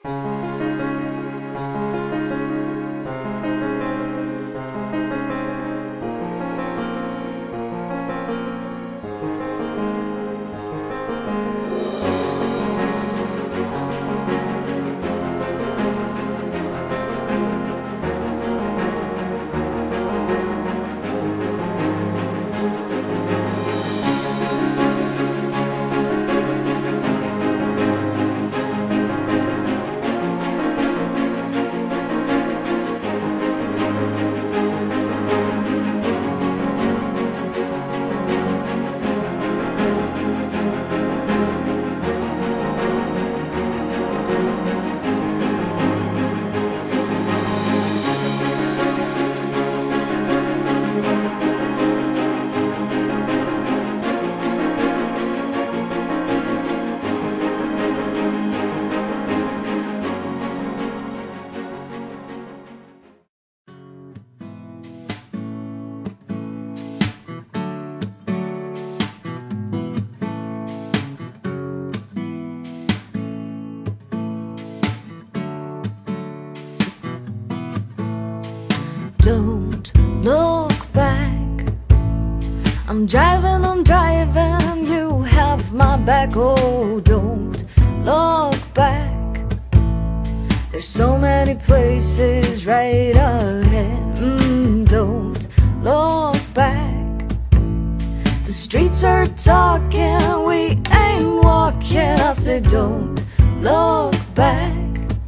Don't look back. I'm driving, you have my back. Oh, don't look back. There's so many places right ahead. Don't look back. The streets are talking, we ain't walking. I said don't look back.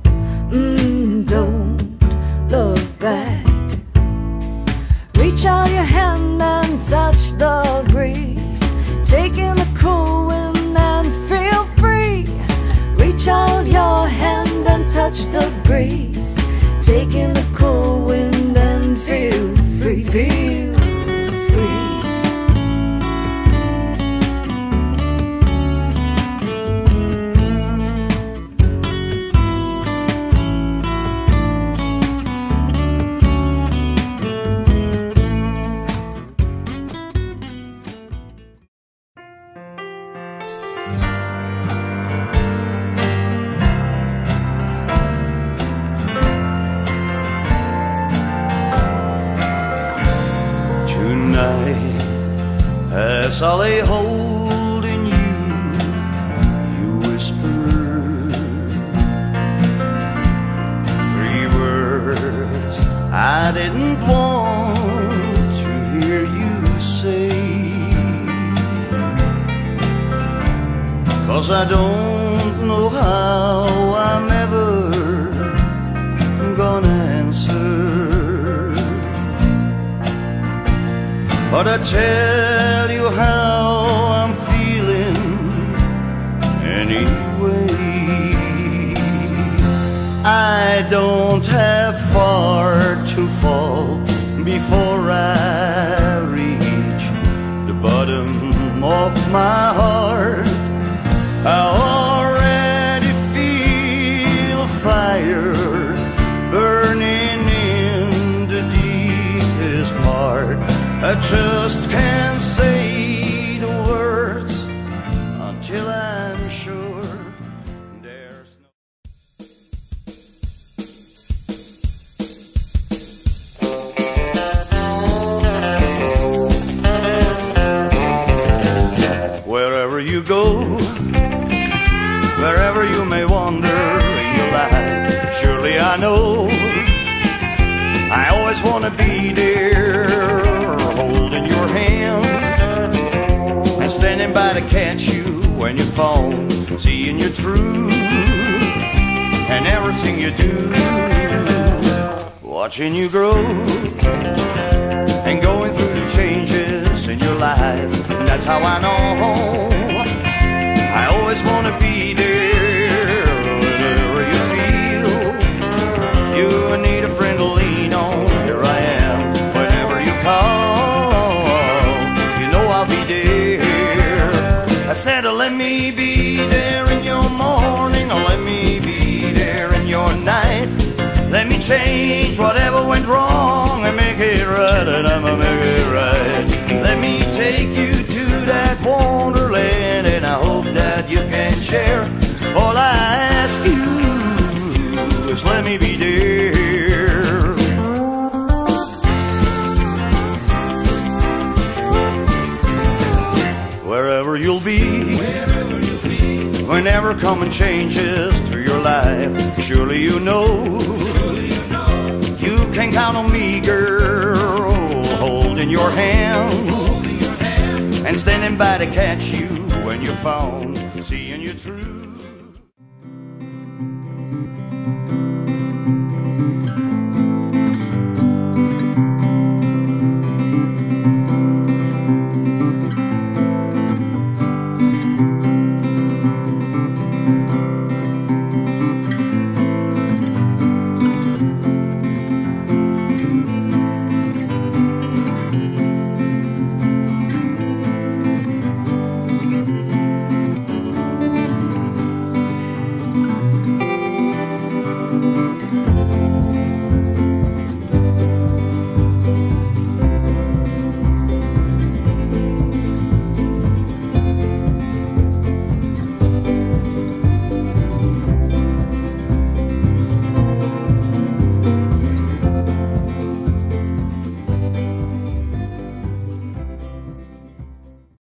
Don't look back. Reach out your hand and touch the breeze, taking the cool wind and feel free. Reach out your hand and touch the breeze, taking the cool wind and feel free, feel free. As I lay holding you, you whispered 3 words I didn't want to hear you say, 'cause I don't know how I'm ever gonna answer. But I tell you how I'm feeling anyway. I don't have far to fall before I reach the bottom of my heart. I already feel a fire burning in the deepest part. I just can't say the words until I'm sure there's no... Wherever you go, wherever you may wander in your life, surely I know I always want to be there, holding your hand and standing by to catch you when you fall, seeing you through and everything you do, watching you grow and going through the changes in your life. That's how I know I always want to be there. Whenever you feel you need a friend to lean on, here I am. Whenever you call, you know I'll be there. I said, let me be there in your morning, or let me be there in your night. Let me change whatever went wrong and make it right, and I'ma make it right. Let me take you to that wonderland, and I hope that you can share all I ask you let me be there. Wherever you'll be, whenever coming changes through your life, surely you know you can count on me, girl, holding your hand and standing by to catch you when you're found, seeing you through.